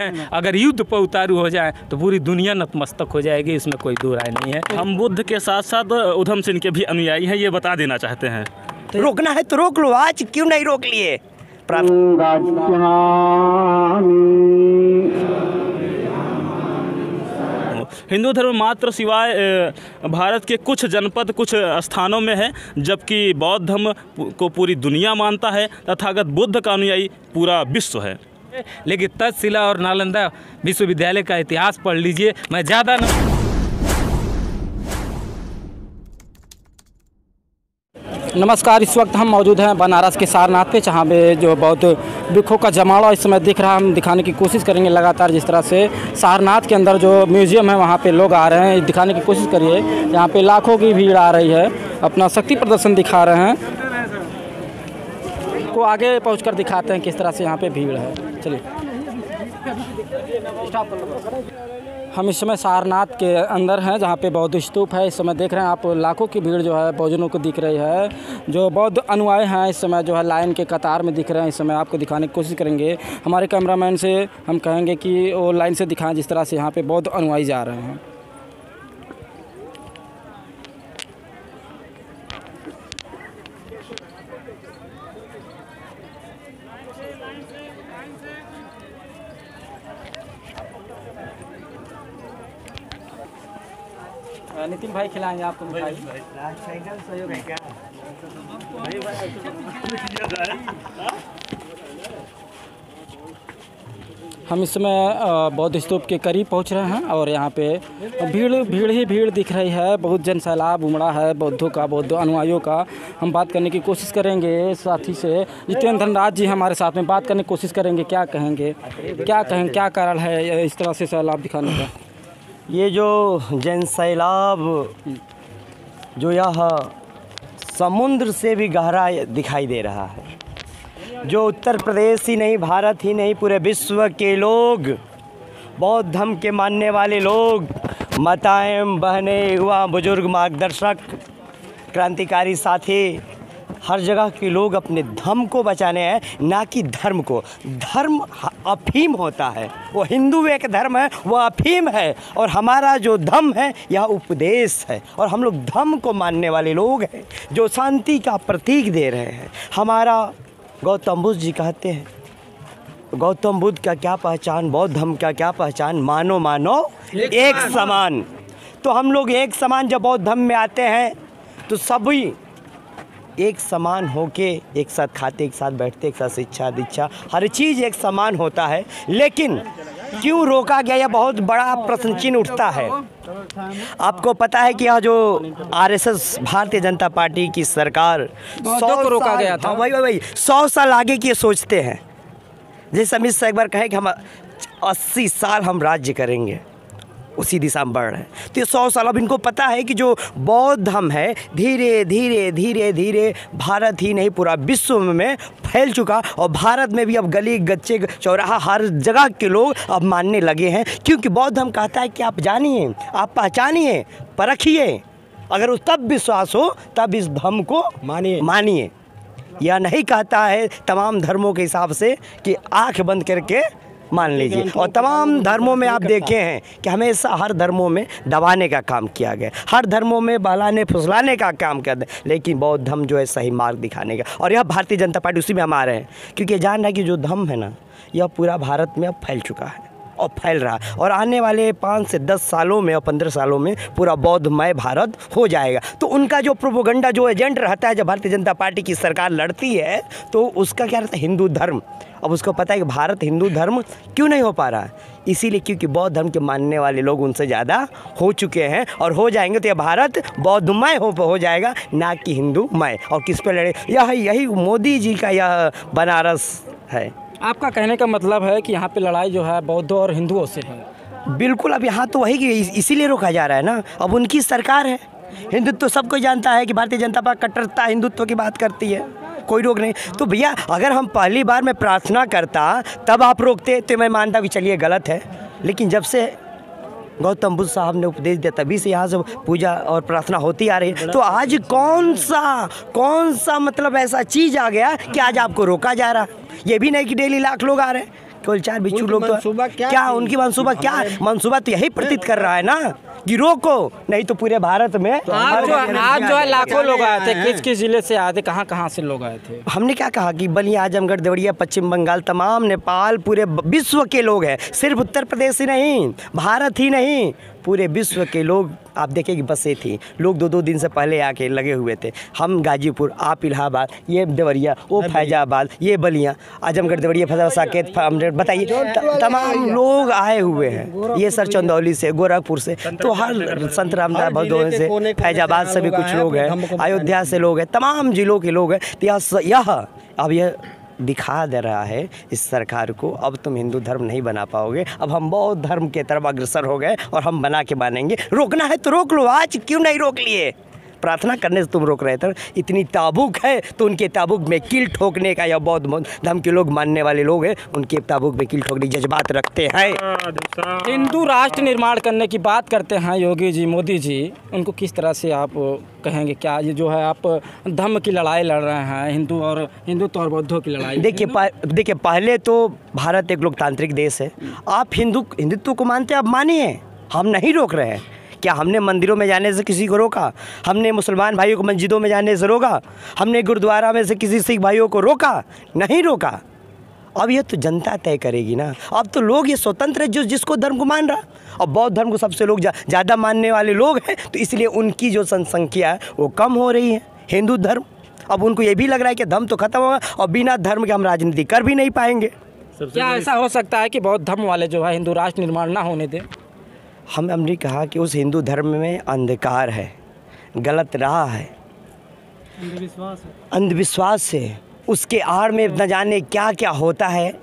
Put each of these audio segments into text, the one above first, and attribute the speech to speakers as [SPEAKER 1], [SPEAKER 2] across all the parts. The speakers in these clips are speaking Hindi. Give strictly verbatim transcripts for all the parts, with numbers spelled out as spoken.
[SPEAKER 1] अगर युद्ध पर उतारू हो जाए तो पूरी दुनिया नतमस्तक हो जाएगी, इसमें कोई दो राय नहीं है।
[SPEAKER 2] हम बुद्ध के साथ साथ उधम सिंह के भी अनुयायी हैं, ये बता देना चाहते हैं।
[SPEAKER 3] तो रोकना है तो रोक लो, आज क्यों नहीं रोक लिए?
[SPEAKER 2] हिंदू धर्म मात्र सिवाय भारत के कुछ जनपद कुछ स्थानों में है, जबकि बौद्ध धर्म को पूरी दुनिया मानता है। तथागत बुद्ध का अनुयायी पूरा विश्व है।
[SPEAKER 1] लेकिन तक्षशिला और नालंदा विश्वविद्यालय का इतिहास पढ़ लीजिए, मैं ज़्यादा न
[SPEAKER 4] नमस्कार, इस वक्त हम मौजूद हैं बनारस के सारनाथ पे, जहाँ पे जो बौद्ध भिक्षुओं का जमावड़ा इस समय दिख रहा है। हम दिखाने की कोशिश करेंगे लगातार, जिस तरह से सारनाथ के अंदर जो म्यूज़ियम है वहाँ पे लोग आ रहे हैं, दिखाने की कोशिश करिए। यहाँ पे लाखों की भीड़ आ रही है, अपना शक्ति प्रदर्शन दिखा रहे हैं। को आगे पहुँच दिखाते हैं किस तरह से यहाँ पर भीड़ है। चलिए, हम इस समय सारनाथ के अंदर हैं, जहाँ पे बौद्ध स्तूप है। इस समय देख रहे हैं आप, लाखों की भीड़ जो है बौद्धों को दिख रही है। जो बौद्ध अनुयायी हैं इस समय जो है लाइन के कतार में दिख रहे हैं। इस समय आपको दिखाने की कोशिश करेंगे, हमारे कैमरामैन से हम कहेंगे कि वो लाइन से दिखाएं जिस तरह से यहाँ पे बौद्ध अनुयायी जा रहे हैं। नितिन भाई खिलाएंगे आपको मिठाई। सहयोग है क्या? हम इस समय बौद्ध स्तूप के करीब पहुंच रहे हैं और यहाँ पे भीड़ भीड़ ही भीड़ दिख रही है। बहुत जन सैलाब उमड़ा है बौद्धों का, बौद्ध अनुयायियों का। हम बात करने की कोशिश करेंगे साथी से, जितेंद्र धनराज जी हमारे साथ में, बात करने की कोशिश करेंगे। क्या कहेंगे, क्या कहेंगे, क्या कारण है इस तरह से सैलाब दिखाने का?
[SPEAKER 3] ये जो जन सैलाब जो यह समुद्र से भी गहरा दिखाई दे रहा है, जो उत्तर प्रदेश ही नहीं, भारत ही नहीं, पूरे विश्व के लोग, बौद्ध धर्म के मानने वाले लोग, माताएं, बहनें, युवा, बुजुर्ग, मार्गदर्शक, क्रांतिकारी साथी, हर जगह के लोग अपने धर्म को बचाने हैं, ना कि धर्म को। धर्म अफीम होता है, वो हिंदू एक धर्म है, वो अफीम है, और हमारा जो धर्म है यह उपदेश है। और हम लोग धर्म को मानने वाले लोग हैं, जो शांति का प्रतीक दे रहे हैं। हमारा गौतम बुद्ध जी कहते हैं, गौतम बुद्ध का क्या पहचान, बौद्ध धर्म का क्या पहचान, मानो मानो एक, एक समान। तो हम लोग एक समान जब बौद्ध धर्म में आते हैं तो सभी एक समान होके एक साथ खाते, एक साथ बैठते, एक साथ शिक्षा दीक्षा, हर चीज़ एक समान होता है। लेकिन क्यों रोका गया, यह बहुत बड़ा प्रश्न चिन्ह उठता है। आपको पता है कि यह जो आरएसएस भारतीय जनता पार्टी की सरकार सौ को रोका गया था, वही वही सौ साल आगे की सोचते हैं। जैसे अमित शाह एक बार कहे कि हम अस्सी साल हम राज्य करेंगे, उसी दिशा में बढ़ रहे हैं। तो ये सौ साल, अब इनको पता है कि जो बौद्ध धर्म है धीरे धीरे धीरे धीरे भारत ही नहीं पूरा विश्व में फैल चुका, और भारत में भी अब गली गच्चे चौराहा हर जगह के लोग अब मानने लगे हैं। क्योंकि बौद्ध धर्म कहता है कि आप जानिए, आप पहचानिए, परखिए, अगर उस तब विश्वास हो तब इस धर्म को मानिए मानिए यह नहीं कहता है तमाम धर्मों के हिसाब से कि आँख बंद करके मान लीजिए। और तमाम धर्मों में आप देखे हैं कि हमेशा हर धर्मों में दबाने का काम किया गया, हर धर्मों में बहलाने फुसलाने का काम किया, लेकिन बौद्ध धर्म जो है सही मार्ग दिखाने का। और यह भारतीय जनता पार्टी उसी में हम आ रहे हैं, क्योंकि जान रहा है कि जो धर्म है ना, यह पूरा भारत में अब फैल चुका है और फैल रहा है, और आने वाले पाँच से दस सालों में और पंद्रह सालों में पूरा बौद्धमय भारत हो जाएगा। तो उनका जो प्रोपोगंडा, जो एजेंट रहता है, जब भारतीय जनता पार्टी की सरकार लड़ती है तो उसका क्या रहता है, हिंदू धर्म। अब उसको पता है कि भारत हिंदू धर्म क्यों नहीं हो पा रहा है, इसीलिए क्योंकि बौद्ध धर्म के मानने वाले लोग उनसे ज़्यादा हो चुके हैं, और हो जाएंगे तो यह भारत बौद्धमय हो हो जाएगा, ना कि हिंदूमय। और किस पे लड़े, यह यही मोदी जी का यह बनारस है।
[SPEAKER 4] आपका कहने का मतलब है कि यहाँ पे लड़ाई जो है बौद्धों और हिंदुओं से है?
[SPEAKER 3] बिल्कुल, अब यहाँ तो वही कि इसीलिए रोका जा रहा है ना, अब उनकी सरकार है। हिंदुत्व तो सबको जानता है कि भारतीय जनता पार्टी कट्टरता हिंदुत्व की बात करती है, कोई रोक नहीं। तो भैया अगर हम पहली बार मैं प्रार्थना करता तब आप रोकते तो मैं मानता कि चलिए गलत है, लेकिन जब से गौतम बुद्ध साहब ने उपदेश दिया तभी से यहाँ से पूजा और प्रार्थना होती आ रही है। तो आज कौन सा कौन सा मतलब ऐसा चीज़ आ गया कि आज आपको रोका जा रहा है? ये भी नहीं कि डेली लाख लोग आ रहे हैं, केवल चार बिच्छू लोग तो
[SPEAKER 5] मंसूबा क्या
[SPEAKER 3] क्या
[SPEAKER 5] थी?
[SPEAKER 3] उनकी मंसूबा क्या है? मंसूबा तो यही प्रतीत कर रहा है ना कि रोको, नहीं तो पूरे भारत में
[SPEAKER 4] आज जो आज जो है लाखों लोग आए थे, किस किस जिले से आए थे, कहाँ कहाँ से लोग आए थे?
[SPEAKER 3] हमने क्या कहा कि बलिया, आजमगढ़, देवरिया, पश्चिम बंगाल, तमाम नेपाल, पूरे विश्व के लोग हैं। सिर्फ उत्तर प्रदेश ही नहीं, भारत ही नहीं, पूरे विश्व के लोग आप देखें कि बसें थी, लोग दो दो दिन से पहले आके लगे हुए थे। हम गाजीपुर, आप इलाहाबाद, ये देवरिया, वो फैजाबाद, ये बलिया, आजमगढ़, देवरिया, फैजाबाद, साकेत, अमरेट, बताइए त- तमाम लोग आए हुए हैं। ये सर चंदौली से, गोरखपुर से, तो हर संत रामदास भदोही से, फैजाबाद से भी कुछ लोग हैं, अयोध्या से लोग हैं, तमाम जिलों के लोग हैं। तो यह यह अब यह दिखा दे रहा है इस सरकार को, अब तुम हिंदू धर्म नहीं बना पाओगे, अब हम बौद्ध धर्म के तरफ अग्रसर हो गए और हम बना के मानेंगे। रोकना है तो रोक लो, आज क्यों नहीं रोक लिए? प्रार्थना करने से तुम रोक रहे थे। इतनी ताबुक है तो उनके ताबुक में कील ठोकने का, या बौद्ध धर्म के लोग मानने वाले लोग हैं, उनके ताबुक में कील ठोकने जज्बात रखते हैं।
[SPEAKER 4] हिंदू राष्ट्र निर्माण करने की बात करते हैं योगी जी, मोदी जी, उनको किस तरह से आप कहेंगे? क्या ये जो है आप धर्म की लड़ाई लड़ रहे हैं, हिंदू और हिंदुत्व और बौद्धों की लड़ाई?
[SPEAKER 3] देखिए देखिए पहले तो भारत एक लोकतांत्रिक देश है। आप हिंदू हिंदुत्व को मानते हैं, आप मानिए, हम नहीं रोक रहे हैं। क्या हमने मंदिरों में जाने से किसी को रोका? हमने मुसलमान भाइयों को मस्जिदों में जाने से रोका? हमने गुरुद्वारा में से किसी सिख भाइयों को रोका? नहीं रोका। अब ये तो जनता तय करेगी ना। अब तो लोग ये स्वतंत्र है जो जिसको धर्म को मान रहा। और बौद्ध धर्म को सबसे लोग ज़्यादा मानने वाले लोग हैं, तो इसलिए उनकी जो जनसंख्या है वो कम हो रही है। हिंदू धर्म, अब उनको ये भी लग रहा है कि धर्म तो खत्म होगा और बिना धर्म के हम राजनीति कर भी नहीं पाएंगे।
[SPEAKER 4] क्या ऐसा हो सकता है कि बौद्ध धर्म वाले जो है हिंदू राष्ट्र निर्माण ना होने दें?
[SPEAKER 3] हम हमने कहा कि उस हिंदू धर्म में अंधकार है, गलत राह है, अंधविश्वास है, अंधविश्वास है। उसके आड़ में न जाने क्या क्या होता है,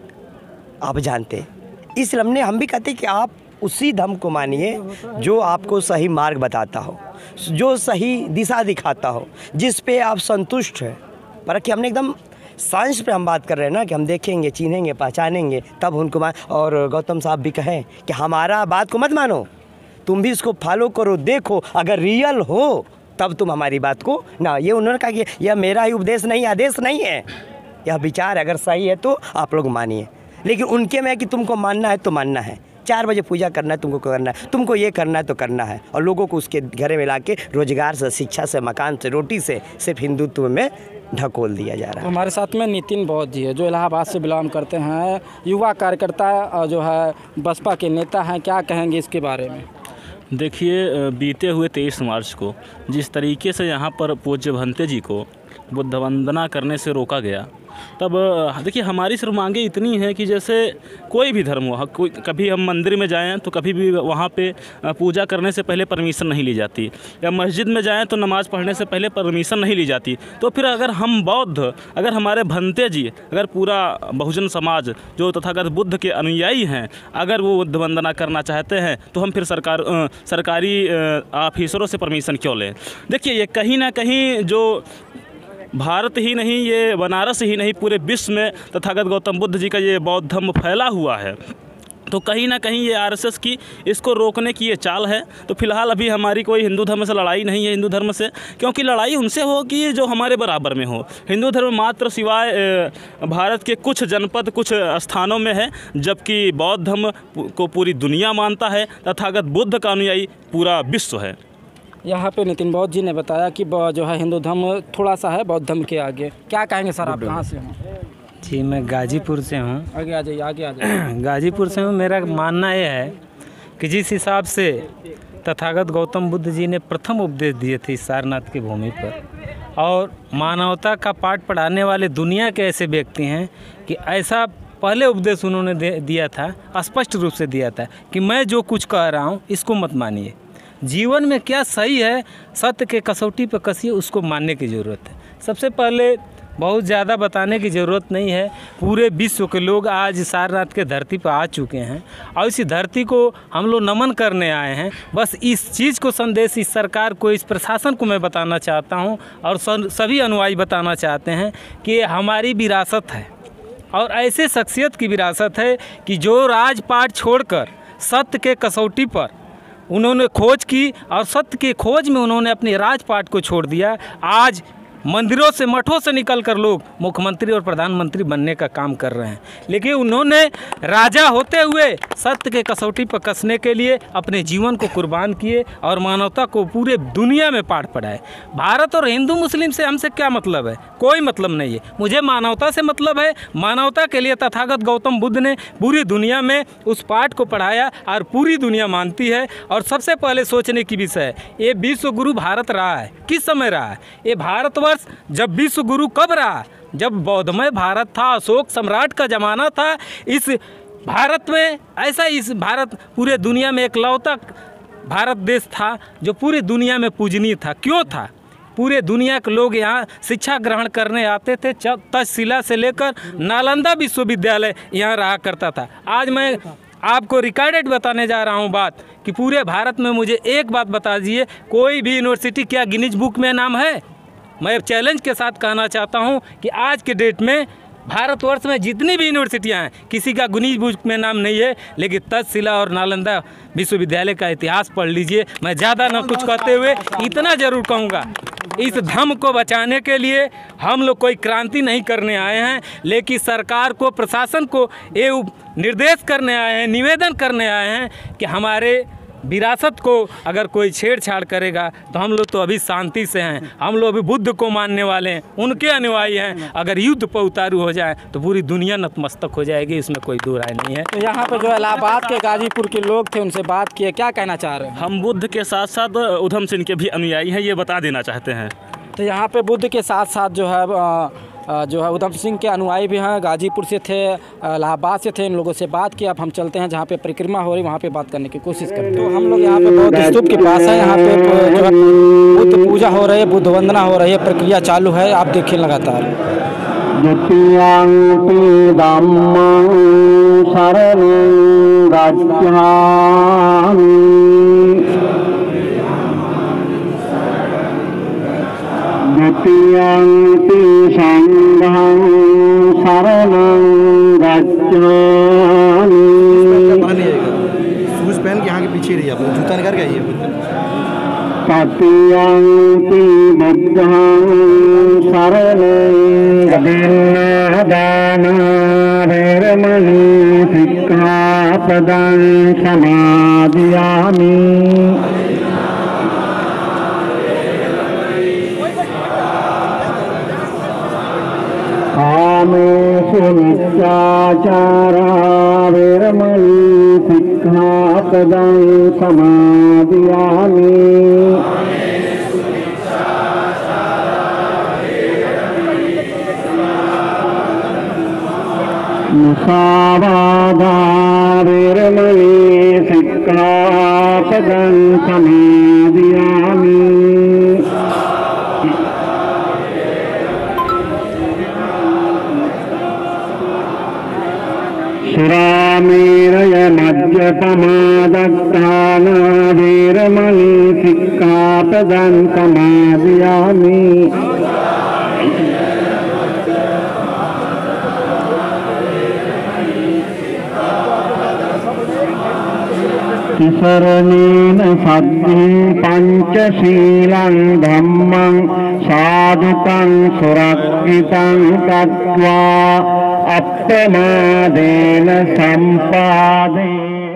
[SPEAKER 3] आप जानते। इसलिए हमने हम भी कहते कि आप उसी धर्म को मानिए जो आपको सही मार्ग बताता हो, जो सही दिशा दिखाता हो, जिस पे आप संतुष्ट हैं। पर कि हमने एकदम साइंस पे हम बात कर रहे हैं ना, कि हम देखेंगे, चिन्हेंगे, पहचानेंगे, तब उनको मान। और गौतम साहब भी कहें कि हमारा बात को मत मानो, तुम भी इसको फॉलो करो, देखो, अगर रियल हो तब तुम हमारी बात को ना। ये उन्होंने कहा कि यह मेरा ही उपदेश नहीं, आदेश नहीं है, यह विचार अगर सही है तो आप लोग मानिए। लेकिन उनके में कि तुमको मानना है तो मानना है, चार बजे पूजा करना है तुमको करना है, तुमको ये करना है तो करना है, और लोगों को उसके घरे में ला के रोजगार से, शिक्षा से, मकान से, रोटी से सिर्फ हिंदुत्व में ढकोल दिया जा रहा है।
[SPEAKER 4] हमारे साथ में नितिन बौद्ध जी है, जो इलाहाबाद से बिलोंग करते हैं, युवा कार्यकर्ता और जो है बसपा के नेता हैं। क्या कहेंगे इसके बारे में?
[SPEAKER 2] देखिए, बीते हुए तेईस मार्च को जिस तरीके से यहाँ पर पूज्य भंते जी को बुद्ध वंदना करने से रोका गया, तब देखिए हमारी सिर्फ मांगे इतनी है कि जैसे कोई भी धर्म हो, कोई कभी हम मंदिर में जाएं तो कभी भी वहाँ पे पूजा करने से पहले परमिशन नहीं ली जाती, या मस्जिद में जाएं तो नमाज़ पढ़ने से पहले परमिशन नहीं ली जाती। तो फिर अगर हम बौद्ध, अगर हमारे भंते जी, अगर पूरा बहुजन समाज जो तथागत बुद्ध के अनुयायी हैं, अगर वो बुद्ध वंदना करना चाहते हैं तो हम फिर सरकार आ, सरकारी ऑफिसरों से परमिशन क्यों लें? देखिए, ये कहीं ना कहीं जो भारत ही नहीं, ये बनारस ही नहीं, पूरे विश्व में तथागत गौतम बुद्ध जी का ये बौद्ध धर्म फैला हुआ है। तो कहीं ना कहीं ये आरएसएस की इसको रोकने की ये चाल है। तो फिलहाल अभी हमारी कोई हिंदू धर्म से लड़ाई नहीं है, हिंदू धर्म से, क्योंकि लड़ाई उनसे होगी जो हमारे बराबर में हो। हिंदू धर्म मात्र सिवाय भारत के कुछ जनपद, कुछ स्थानों में है, जबकि बौद्ध धर्म को पूरी दुनिया मानता है, तथागत बुद्ध का अनुयायी पूरा विश्व है।
[SPEAKER 4] यहाँ पे नितिन बौद्ध जी ने बताया कि जो है हिंदू धर्म थोड़ा सा है बौद्ध धर्म के आगे। क्या कहेंगे सर, आप कहाँ से हैं?
[SPEAKER 1] जी, मैं गाजीपुर से हूँ।
[SPEAKER 4] आगे आ जाइए, आगे आ जाइए।
[SPEAKER 1] गाजीपुर से हूँ। मेरा मानना यह है कि जिस हिसाब से तथागत गौतम बुद्ध जी ने प्रथम उपदेश दिए थे सारनाथ की भूमि पर, और मानवता का पाठ पढ़ाने वाले दुनिया के ऐसे व्यक्ति हैं कि ऐसा पहले उपदेश उन्होंने दिया था, स्पष्ट रूप से दिया था कि मैं जो कुछ कह रहा हूँ इसको मत मानिए, जीवन में क्या सही है सत्य के कसौटी पर कसिए, उसको मानने की ज़रूरत है। सबसे पहले बहुत ज़्यादा बताने की ज़रूरत नहीं है, पूरे विश्व के लोग आज सारनाथ के धरती पर आ चुके हैं और इसी धरती को हम लोग नमन करने आए हैं। बस इस चीज़ को संदेश इस सरकार को, इस प्रशासन को मैं बताना चाहता हूं और सभी अनुयायी बताना चाहते हैं कि हमारी विरासत है और ऐसे शख्सियत की विरासत है कि जो राजपाट छोड़कर सत्य के कसौटी पर उन्होंने खोज की और सत्य के खोज में उन्होंने अपने राजपाट को छोड़ दिया। आज मंदिरों से मठों से निकलकर लोग मुख्यमंत्री और प्रधानमंत्री बनने का काम कर रहे हैं, लेकिन उन्होंने राजा होते हुए सत्य के कसौटी पर कसने के लिए अपने जीवन को कुर्बान किए और मानवता को पूरे दुनिया में पाठ पढ़ाए। भारत और हिंदू मुस्लिम से हमसे क्या मतलब है? कोई मतलब नहीं है। मुझे मानवता से मतलब है। मानवता के लिए तथागत गौतम बुद्ध ने पूरी दुनिया में उस पाठ को पढ़ाया और पूरी दुनिया मानती है। और सबसे पहले सोचने की विषय है, ये विश्व गुरु भारत रहा है, किस समय रहा है? ये भारतवर्ष जब विश्व गुरु कब रहा? जब बौद्धमय भारत था, अशोक सम्राट का ज़माना था। इस भारत में ऐसा इस भारत पूरे दुनिया में एकलौता भारत देश था जो पूरी दुनिया में पूजनीय था। क्यों था? पूरे दुनिया के लोग यहाँ शिक्षा ग्रहण करने आते थे। तक्षशिला से लेकर नालंदा विश्वविद्यालय यहाँ रहा करता था। आज मैं आपको रिकॉर्डेड बताने जा रहा हूँ बात कि पूरे भारत में मुझे एक बात बता दीजिए, कोई भी यूनिवर्सिटी क्या गिनीज बुक में नाम है? मैं चैलेंज के साथ कहना चाहता हूँ कि आज के डेट में भारतवर्ष में जितनी भी यूनिवर्सिटियाँ हैं, किसी का गिनीज बुक में नाम नहीं है। लेकिन तक्षशिला और नालंदा विश्वविद्यालय का इतिहास पढ़ लीजिए। मैं ज़्यादा ना कुछ कहते हुए इतना ज़रूर कहूँगा, इस धर्म को बचाने के लिए हम लोग कोई क्रांति नहीं करने आए हैं, लेकिन सरकार को, प्रशासन को ये निर्देश करने आए हैं, निवेदन करने आए हैं कि हमारे विरासत को अगर कोई छेड़छाड़ करेगा तो हम लोग तो अभी शांति से हैं। हम लोग अभी बुद्ध को मानने वाले हैं, उनके अनुयायी हैं। अगर युद्ध पर उतारू हो जाए तो पूरी दुनिया नतमस्तक हो जाएगी, इसमें कोई दो राय नहीं है।
[SPEAKER 4] तो यहाँ पे जो इलाहाबाद के गाजीपुर के लोग थे, उनसे बात किए, क्या कहना चाह रहे हैं?
[SPEAKER 2] हम बुद्ध के साथ साथ उधम सिंह के भी अनुयायी हैं, ये बता देना चाहते हैं।
[SPEAKER 4] तो यहाँ पे बुद्ध के साथ साथ जो है आ, आ, जो है उधम सिंह के अनुयायी भी हैं, गाजीपुर से थे, इलाहाबाद से थे। इन लोगों से बात की। अब हम चलते हैं जहाँ पे परिक्रमा हो रही, वहाँ पे बात करने की कोशिश करते हैं। तो हम लोग यहाँ पे बौद्ध स्तूप के पास है। यहाँ पे जो है बुद्ध पूजा हो रही है, बुद्ध वंदना हो रही है, प्रक्रिया चालू है। आप देखिए लगातार।
[SPEAKER 5] द्वितीयंपि संघं शरणं गच्छामि।
[SPEAKER 6] शूज पहन के यहाँ के पीछे रहिए, अपना जूता निकाल के आइए।
[SPEAKER 5] तृतीयंपि बुद्धं शरणं गच्छामि। वैरमणि सिक्खापदं समादयामि। कामेषु मिथ्याचारा वैरमणि सिक्खापदं समादयामि। मुसावादा वैरमणि सिक्खापदं समादयामि। सुरामेरय मद्यपमादत्ताना वैरमणि सिक्खापदं समादयामि। तिसरणेन सद्धिं पंचशीलं धम्मं साधुकं सुरक्षितं तत्त्वा अप्रमादेन सम्पादे।